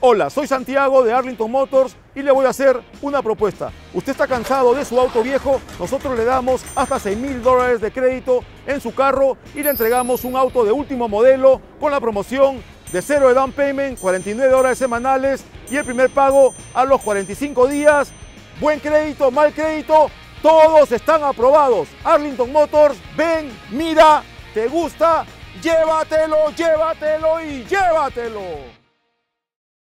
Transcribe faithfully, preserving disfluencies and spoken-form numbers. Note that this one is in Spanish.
Hola, soy Santiago de Arlington Motors y le voy a hacer una propuesta. Usted está cansado de su auto viejo, nosotros le damos hasta seis mil dólares de crédito en su carro y le entregamos un auto de último modelo con la promoción de cero de down payment, cuarenta y nueve dólares semanales y el primer pago a los cuarenta y cinco días. Buen crédito, mal crédito, todos están aprobados. Arlington Motors, ven, mira, te gusta, llévatelo, llévatelo y llévatelo.